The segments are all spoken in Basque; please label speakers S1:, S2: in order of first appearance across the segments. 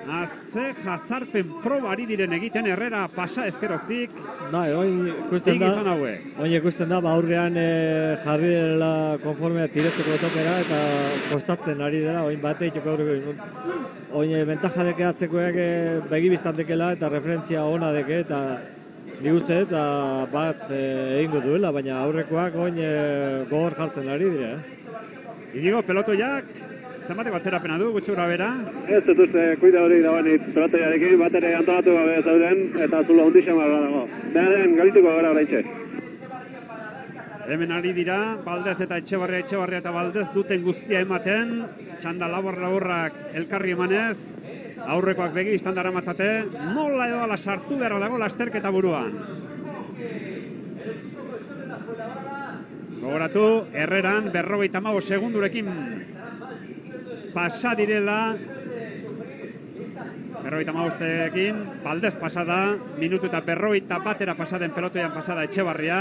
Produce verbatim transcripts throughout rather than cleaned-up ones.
S1: Aze jazarpen probari diren egiten Herrera pasa ezkeroztik.
S2: Bai, oin ikusten da, oin ikusten da, aurrean e, jarri dela konformea tiretzeko topera eta kostatzen ari dela, oin bate itxoko aurreko. Oin bentaja deke atzekoek e, begibiztan dekela eta referentzia ona deke eta ni uste eta bat e, egingo duela, baina aurrekoak oin e, gogor jartzen ari dira. Eh?
S1: Inigo, pelotoiak, zenbateko atzerapena du, gutxi gura bera?
S3: Ez dut uste, kuida hori dagoenit pelotoiarekin, bat ere antolatu gabe zauden, eta zula hundixan barra dago. Beharen galituko gara oraintxe.
S1: Hemen ari dira, Baldez eta Etxebarria, Etxebarria eta Baldez duten guztia ematen, txanda labor-laborrak elkarri emanez, aurrekoak begi istandara matzate, nola edo ala sartu behar dago lasterketa buruan. Gogoratu, Herreran berrogeita hamabost segundurekin pasa direla, berrogeita hamabostekin, Baldez pasada, minutu eta berrogeita batera pasaden pelotoian pasada Etxebarria.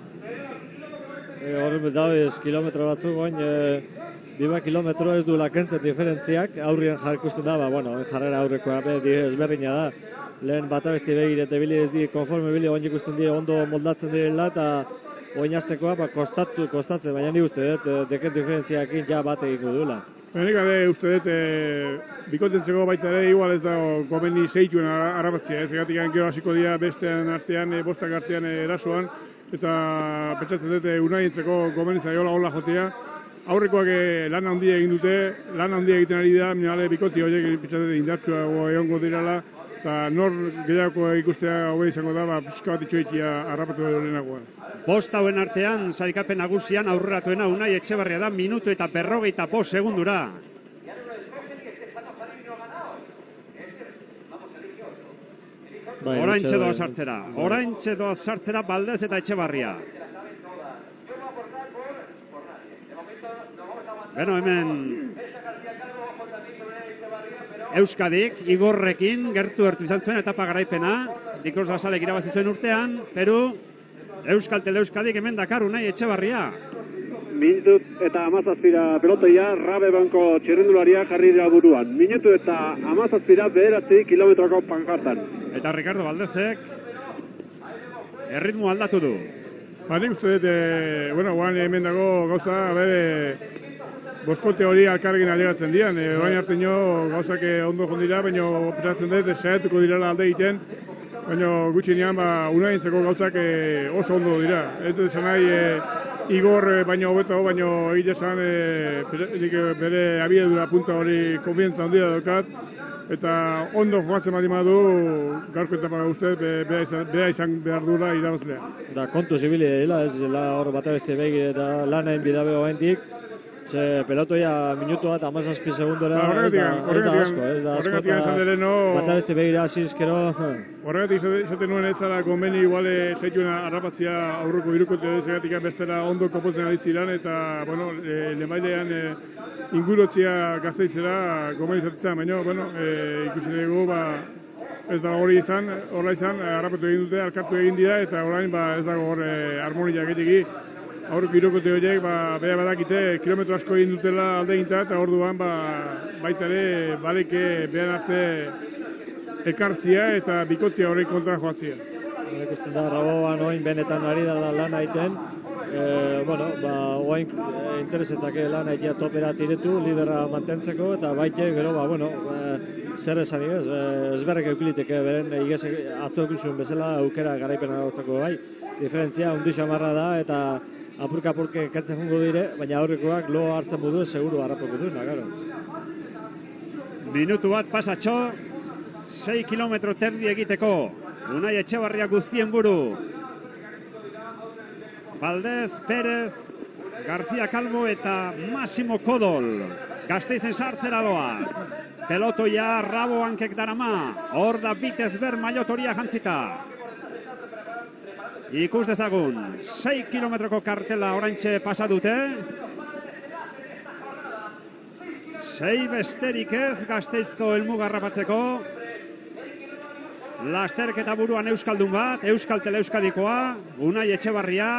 S2: Horren e, daudez kilometro batzuk, oin, e, biba kilometro ez du lakentzen diferentziak, aurrien jarkusten da, ba, bueno, jarrera aurrekoa be, ezberdina da. Lehen batabesti begire eta bili ez di, konforme bili oin ikusten di, ondo moldatzen direla, eta oin aztekoa, ba, kostatu, kostatzen, baina ni uste dut, deken diferentziakin ja bat egingo duela.
S4: Benik ere uste dut, e, bikotentzeko baita ere, igual ez da gomeni zeituen harrapatzea, ez egatik gero hasiko dira bestean artean, e, bostak artean e, erasoan, eta pentsatzen dut unaientzeko gomeni zaiola hola jotea. Aurrekoak e, lan handia egin dute, lan handia egiten ari da, minale bikoti horiek pentsatzen dut indartsua egongo dirala, eta nor gehiago ikustea hau izango da, ba, pixka bat itxoitia harrapatu horrenagoa.
S1: Bost hauen artean, sailkapen nagusian aurreratuena Unai Etxebarria da, minutu eta berrogeita bost segundura. Oraintxe doa sartzera, oraintxe doa sartzera Baldez eta Etxebarria. Beno, hemen Euskadik, Igorrekin, gertu gertu izan zuen etapa garaipena, Dikros Lasalek irabazitzen urtean, Peru, Euskal Tele Euskadik hemen Dakar Unai Etxebarria.
S3: Minutut eta amazazpira pelotoia, Rabe banko txirrendularia jarri dira buruan. Minutu eta amazazpira bederatzi kilometroko pankartan.
S1: Eta Ricardo Baldezek erritmo aldatu du.
S4: Ba, nik uste dut, e, bueno, guan hemen dago gauza, bere, boskote hori alkarrekin alegatzen dian. E, Orain arte nio gauzak ondo jondira, baina pentsatzen dut, saiatuko direla alde egiten, baina gutxi nian, ba, unaientzako gauzak e, oso ondo dira. Ez dut esan nahi, e, Igor e, baina hobeto, baina egite esan e, bere abiedura punta hori konfientza handia daukat, eta ondo jokatzen badi madu, gaurko etapa uste, beha izan, izan behar dura irabazlea.
S2: Da kontu zibili dela, ez la hor batabeste begire eta lanain bidabe hoentik, ze pelotoia minutu bat amazazpi segundora ez da, ez da asko, ez da asko eta batabeste begire asizkero.
S4: Horregatik izaten nuen ez zara konbeni iguale zeituen harrapatzia aurreko irukote egatik bestela ondo kopotzen ari ziren eta, bueno, e, lemailean e, ingurotzia gazteizera konbeni izatetzen, baina, bueno, e, ikusi dugu, ba, ez da hori izan, horra izan, harrapatu egin dute, alkartu egin dira, eta orain, ba, ez dago hor e, harmonia getiki. Aurreko irukote horiek, ba, beha badakite, kilometro asko egin dutela alde egintzat, eta orduan, ba, baita ere, baleke behan arte ekartzia eta bikotia horrein kontra joatzia.
S2: Ikusten da, Raboan oin benetan ari da lan aiten, e, bueno, ba, oain interesetake lan aitea topera tiretu, lidera mantentzeko, eta baite, gero, ba, bueno, e, zer esanik ez, e, ezberrek eukiliteke, beren, igez atzo ekusun bezala, aukera garaipena gautzako bai, diferentzia hundi xamarra da, eta apurka-apurke kentzen jungo dire, baina aurrekoak lo hartzen budu, seguru harrapoko duena, gero.
S1: Minutu bat pasatxo, sei kilometro terdi egiteko, Unai Etxebarria guztien buru. Baldez, Pérez, García Calvo eta Massimo Kodol. Gasteizen sartzera doaz. Pelotoia Rabo hankek darama, hor da bitez ber mailotoria jantzita. Ikus dezagun, sei kilometroko kartela oraintxe pasa dute. Sei besterik ez Gasteizko helmuga harrapatzeko. Lasterketa buruan Euskaldun bat, Euskal Tele Euskadikoa, Unai Etxebarria.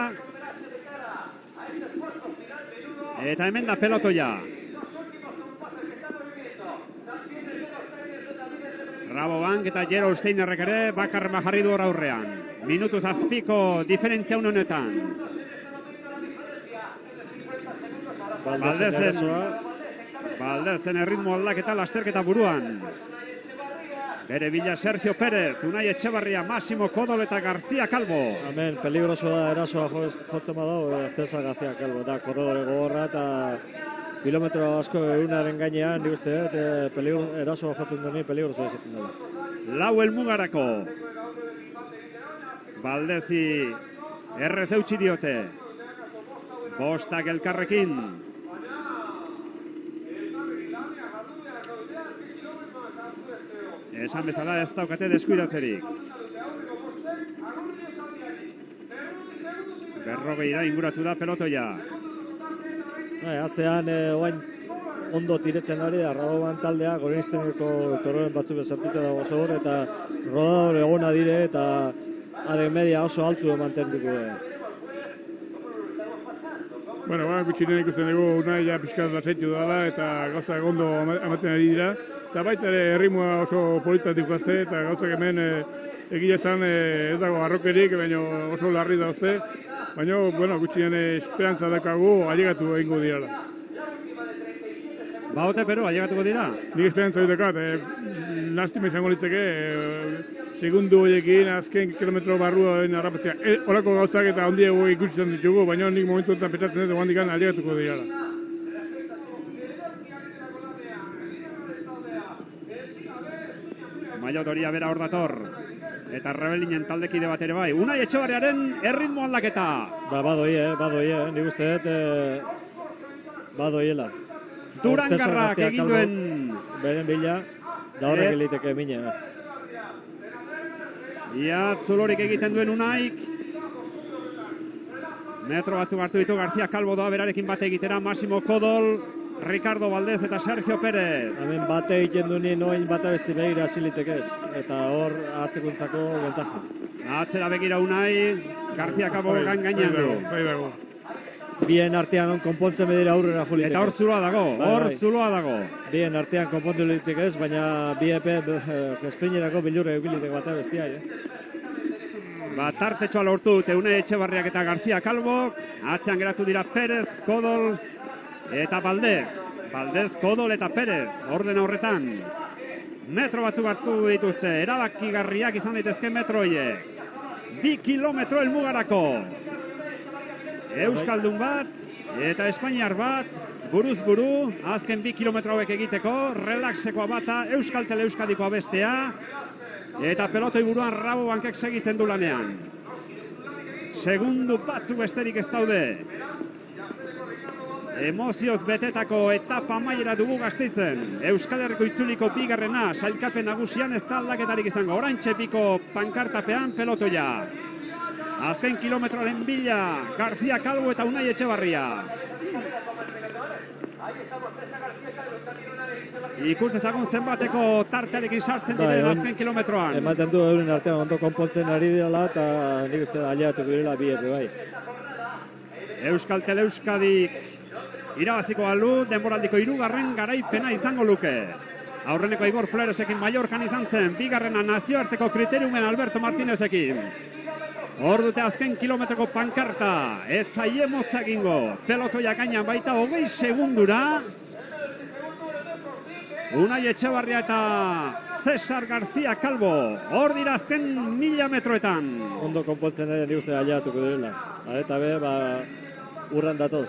S1: Eta hemen da pelotoia. Rabobank eta Gerald Steinerrek ere bakarrema jarri du aurrean. Minutu zazpiko diferentzia honetan. Baldezen, Baldezen erritmo aldaketa lasterketa buruan. Bere bila Sergio Pérez, Unai Etxebarria, Massimo Codol eta García Calvo.
S2: Hemen peligroso da erasoa jotzen badau, César García Calvo da korredore gogorra eta kilometro asko egunaren gainean, nik uste, erasoa jotzen duni peligroso ezaten dela.
S1: Lau helmugarako. Baldezi errez eutxi diote. Bostak elkarrekin. Esan bezala ez daukate deskuidatzerik. Berrogeira inguratu da pelotoia.
S2: Atzean, oain ondo tiretzen ari da, Rabobank taldea, Gorenizteneko torroren batzuk bezartuta dago zor, eta rodador egona dire, eta haren media oso altu mantenduko.
S4: Bueno, ba, gutxinen ikusten dugu Unai ja pixkat lasaitu dela, eta gauza ondo amaten ari dira. Eta baita ere erritmoa oso politatik gazte, eta gauzak hemen egia esan ez dago arrokerik, baina oso larri dauzte. Baina, bueno, gutxinen esperantza daukagu, ailegatu egingo direla.
S1: Ba, ote, pero, ailegatuko dira?
S4: Nik esperantza ditekat, eh, lastima izango litzeke, eh, segundu horiekin azken kilometro barruaren harrapatzea. E, Horako gauzak eta ondiago ikusten ditugu, baina nik momentu enten petatzen dut, handikan ailegatuko direla.
S1: Maiotoria bera hor dator. Eta Rebelinen taldekide bat ere bai. Unai Etxebarriaren erritmo aldaketa.
S2: Ba, badoi, eh, badoi, eh, nik uste dut, eh, badoiela.
S1: Durangarrak egin duen...
S2: Beren bila, da horrek eliteke mine.
S1: Ia, zulorik egiten duen Unaik. Metro batzuk hartu ditu García Calvo doa berarekin bate egitera. Massimo Codol, Ricardo Valdez eta Sergio Pérez.
S2: Hemen bate egiten duen noin bate besti begira zilitekez. Eta hor atzekuntzako ventaja.
S1: Atzera begira Unai, García Calvo gan gainean du.
S4: Zai dago.
S2: Bien artean konpontzen bedira aurrera julitekez.
S1: Eta hor zuloa dago, hor zuloa dago.
S2: Bien artean konpontu litekez, baina bi epe Espeinerako bilurre eukilitek bate bestia.
S1: Ba, tartetxoa lortu dute Unai Etxebarriak eta García Calvo. Atzean geratu dira Pérez, Codol eta Valdez. Valdez, Codol eta Pérez, orden horretan. Metro batzuk hartu dituzte, erabakigarriak izan daitezke metroiek. Bi kilometro helmugarako. Euskaldun bat eta Espainiar bat, buruz buru, azken bi kilometro hauek egiteko, relaxekoa bata, Euskaltel Euskadikoa bestea, eta pelotoi buruan Rabobankek segitzen du lanean. Segundu batzuk besterik ez daude. Emozioz betetako etapa amaiera dugu Gasteizen. Euskal Herriko itzuliko bigarrena, sailkapen nagusian ez da aldaketarik izango. Oraintxe piko pankartapean pelotoia. Azken kilometroaren bila, García Calvo eta Unai Etxebarria. Ikustezagun zenbateko tartearekin sartzen diren azken kilometroan.
S2: Ematen du euren artean ondo konpontzen ari dela eta nik uste aliatuko direla bi epe bai.
S1: Euskaltel Euskadik irabaziko alu, denboraldiko hirugarren garaipena izango luke. Aurreneko Igor Floresekin Mallorcan izan zen, bigarrena nazioarteko kriteriumen Alberto Martinezekin. Hor dute azken kilometroko pankarta, ez zaie motza egingo. Pelotoia gainan baita hogei segundura. Unai Etxebarria eta César García Calvo, hor dira azken mila metroetan.
S2: Ondo konpontzen ere nik uste aliatuko direla. Eta be, ba, urran datoz.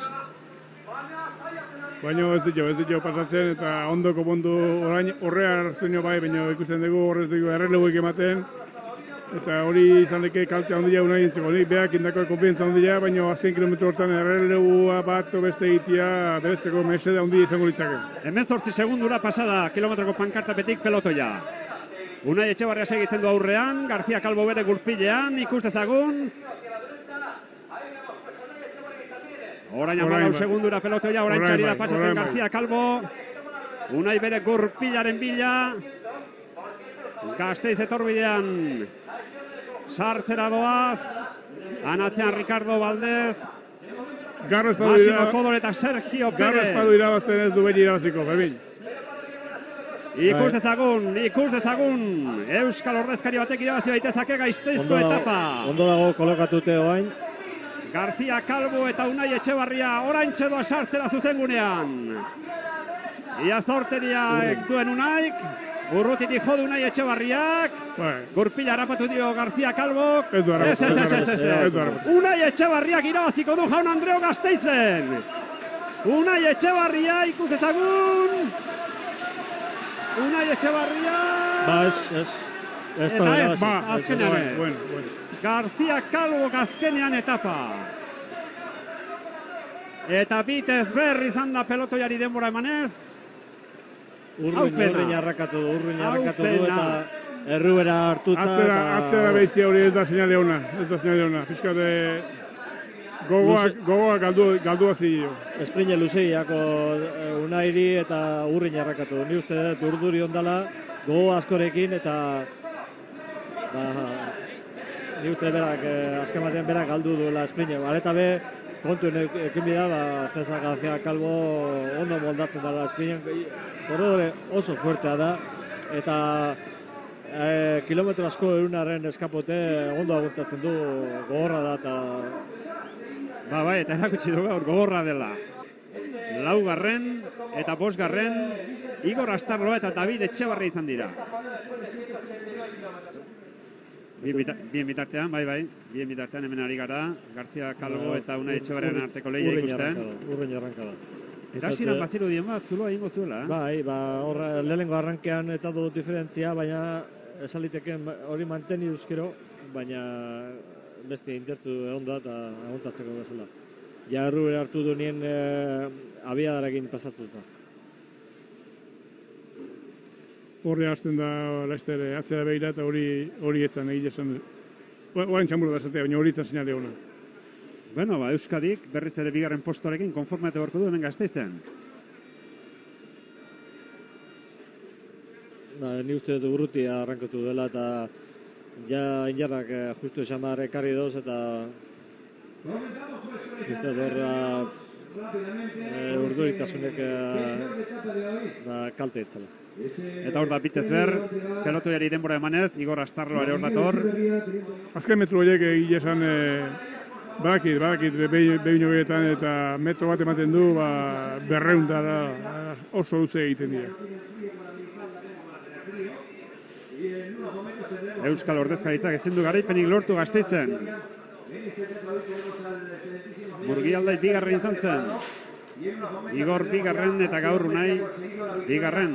S4: Baina ez ditu, ez ditu pasatzen eta ondo konpondu orain horrea hartzen bai, baina ikusten dugu horrez dugu erreleguik ematen. Eta hori izan deke kaltea ondia Unai entzeko. Nik behak indako konfientza ondia, baina azken kilometro hortan errelegua bat beste egitea beretzeko meseda ondia izango litzake.
S1: Hemen zortzi segundura pasada kilometroko pankartapetik pelotoia. Unai Etxebarria segitzen du aurrean, García Calvo bere gurpilean, ikustezagun. Orain hamalau segundura pelotoia, orain txari da pasatzen García Calvo. Unai bere gurpilaren bila. Gasteiz etorbidean sartzera doaz. Anatzean Ricardo Valdez. Massimo Codol eta Sergio Pérez.
S4: Garro espadu irabazten ez du beti irabaziko, Fermin.
S1: Ikus dezagun, ikus dezagun, Euskal ordezkari batek irabazi baitezake Gasteizko etapa.
S2: Ondo dago kolokatute oain.
S1: García Calvo eta Unai Etxebarria oraintxe doa sartzera zuzengunean. Ia zorteria duen Unaik, urrutitik jodu Unai Etxebarriak, gurpila harrapatu dio García Calvo. Ez, ez, ez, ez, Unai Etxebarriak irabaziko du Jaun Andreo Gasteizen. Unai Etxebarria ikus dezagun. Unai Etxebarria...
S2: Ba, ez, ez. Ez
S1: eta ez,
S2: ba,
S1: azkenean ez. Bueno, bueno. García Calvo azkenean etapa. Eta bitez berri izan da pelotoiari denbora emanez.
S2: Urruin arrakatu du, urruin arrakatu du eta errubera hartutza.
S4: Atzera, atzera behizia hori ez da sinale hona, ez da sinale hona. Fiskate gogoak, gogoak galdu, galdu azilio.
S2: Esprine luzeiako Unairi eta urruin arrakatu du. Ni uste dut urduri ondala, gogo askorekin eta ba, ni uste berak, azken batean berak galdu duela esprine. Areta be, kontuen ekin bida, ba, César García Calvo ondo moldatzen dela esprinen. Korredore oso fuertea da, eta e, kilometro asko erunaren eskapote ondo aguntatzen du, gogorra da, eta...
S1: Ba, bai, eta erakutsi du gaur gogorra dela. Laugarren eta bosgarren, Igor Astarloa eta David Etxebarri izan dira. Bien bitartean, bai, bai, bien bitartean hemen ari gara, García Calvo eta Unai Etxebarriaren arteko lehia ikusten.
S2: Urrein arranka da.
S1: Eta hasiran baziru dien bat, zuloa ingo zuela.
S2: Bai, ba, horra lehenengo arrankean eta du diferentzia, baina esaliteken hori manteni euskero, baina beste intertzu egon da eta aguntatzeko bezala. Ja, errubera hartu du nien e, abiadarakin pasatu za.
S4: Horre hasten da Laster atzera behira eta hori hori etzan egile esan du. Oain txamuru da zatea, baina hori etzan sinale hona.
S1: Bueno, ba, Euskadik berriz ere bigarren postorekin konformate borko du hemen Gasteizen.
S2: Ba, ni uste dut urrutia arrankatu dela eta ja injarrak eh, justu esamar ekarri doz eta uste dut horra eh, urduritasunek eh, ba, kalte etzala.
S1: Eta hor da bitez ber, pelotoiari denbora emanez, Igor Astarloa ere hor dator.
S4: Azken metro horiek egile esan... Eh, Badakit, badakit, behin horietan eta metro bat ematen du, ba, berreundara oso luze egiten dira.
S1: Euskal ordezkaritzak ezin du garaipenik lortu Gasteizen. Burgialdai bigarren izan zen. Igor bigarren eta gaur Unai bigarren.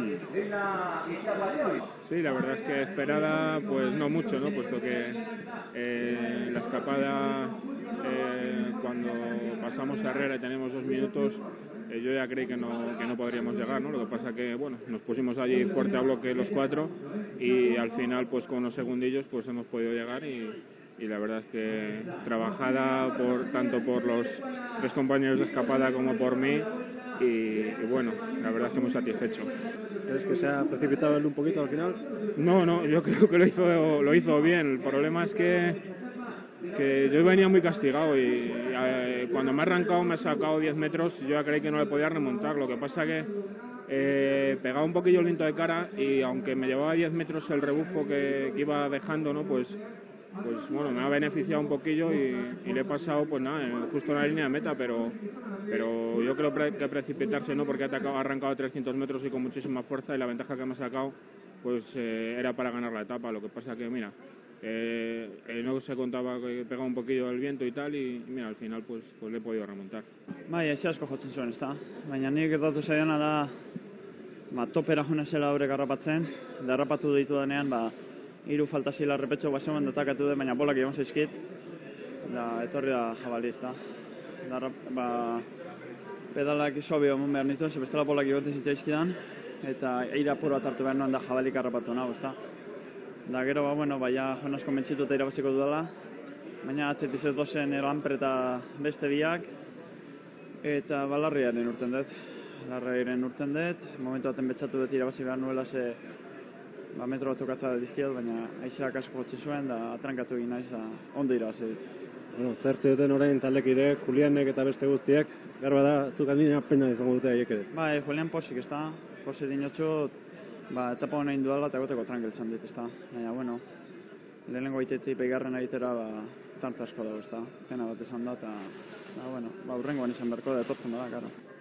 S5: Sí, la verdad es que esperada pues no mucho, ¿no? Puesto que eh, la escapada eh, cuando pasamos a Herrera y tenemos dos minutos eh, yo ya creí que no, que no podríamos llegar, ¿no? Lo que pasa que, bueno, nos pusimos allí fuerte a bloque los cuatro y al final pues con unos segundillos pues hemos podido llegar y y la verdad es que trabajada por tanto por los tres compañeros de escapada como por mí y, y bueno, la verdad es que muy satisfecho.
S2: ¿Crees que se ha precipitado él un poquito al final?
S5: No, no, yo creo que lo hizo, lo hizo bien. El problema es que, que yo venía muy castigado y eh, cuando me ha arrancado me ha sacado diez metros, yo ya creí que no le podía remontar. Lo que pasa que eh, pegaba un poquillo el viento de cara y aunque me llevaba diez metros el rebufo que, que iba dejando, ¿no? Pues pues bueno, me ha beneficiado un poquillo y, y le he pasado pues nada, justo en la línea de meta, pero, pero yo creo que precipitarse no, porque ha, atacado, ha arrancado trescientos metros y con muchísima fuerza y la ventaja que me ha sacado pues eh, era para ganar la etapa. Lo que pasa que mira, eh, eh, no se contaba que pegaba un poquillo el viento y tal y mira, al final pues, pues le he podido remontar.
S6: Bai, ezi asko jotzen zuen, ez da? Baina nik edatu zaiona da ba, topera juna zela horrek harrapatzen, da harrapatu ditu denean, ba, hiru falta zila repetxo baseman datakatu dut, baina bolak egon zaizkit, da etorri da jabali, ez da. Da, ba, pedalak suabi egon behar nituen, ze bestela bolak egoten zitzaizkidan, eta eira apur bat hartu behar nuen da jabalik harrapatu nago, ez da. Da gero, ba, bueno, ba, ja joan asko mentxitu eta irabaziko dudala, baina atzetiz ez dozen eranper eta beste biak, eta ba, larriaren urten dut. Larriaren urten dut, momentu baten betxatu dut irabazi behar nuela, ze ba, metro bat okatza dizkiot, baina aizeak asko jotze zuen, da atrankatu egin naiz, da ondo irabazi dit.
S7: Bueno, zertze duten orain taldekideek, Julianek eta beste guztiek, garba da, zuk handina pena izango dute haiek ere.
S6: Bai, Julian posik, ez da, posi dinotxut, ba, etapa honein duela eta egoteko tranquil zan dit, ezta. Baina, bueno, lehenengo aitetik behigarren egitera, ba, tart asko dago, ezta. Pena bat esan da, eta, ba, bueno, ba, urrengoan izan berko da, etortzen bada, karo.